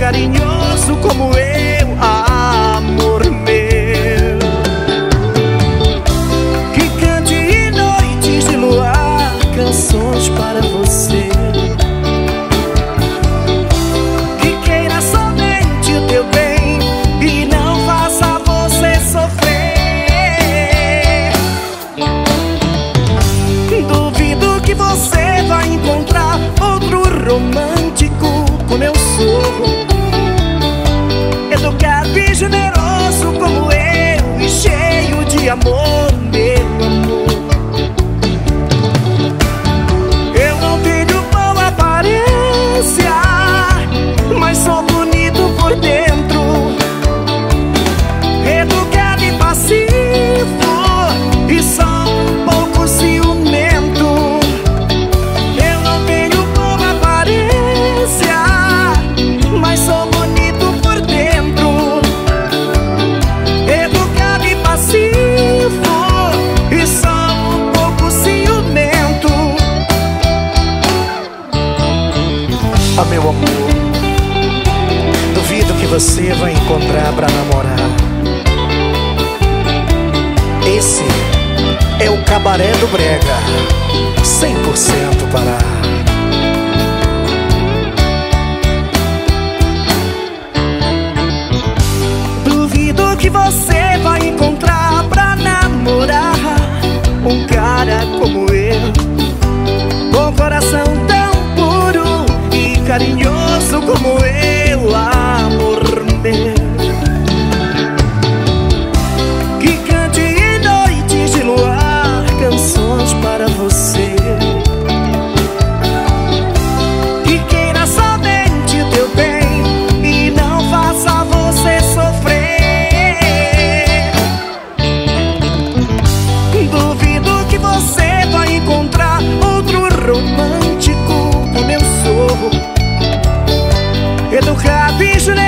carinhoso como eu, amor meu. Que cante em noites de luar canções para você, que queira somente o teu bem e não faça você sofrer. Duvido que você vai encontrar outro romântico como eu sou, educado e generoso como eu e cheio de amor, meu amor. Eu não tenho boa aparência, mas sou bonito por dentro, educado e passivo e só um pouco ciumento. Eu não tenho boa aparência, mas sou bonito por dentro, educado e passivo e só um pouco ciumento. Ah, meu amor, duvido que você vai encontrar pra namorar. Esse é o cabaré do brega, 100% Pará. Duvido que você vai encontrar pra namorar um cara como eu, com coração tão puro e carinhoso como eu, amor meu. Que cante em noites de luar canções para você, que queira somente o teu bem e não faça você sofrer. Duvido que você vai encontrar outro romântico como eu sou, educado e generoso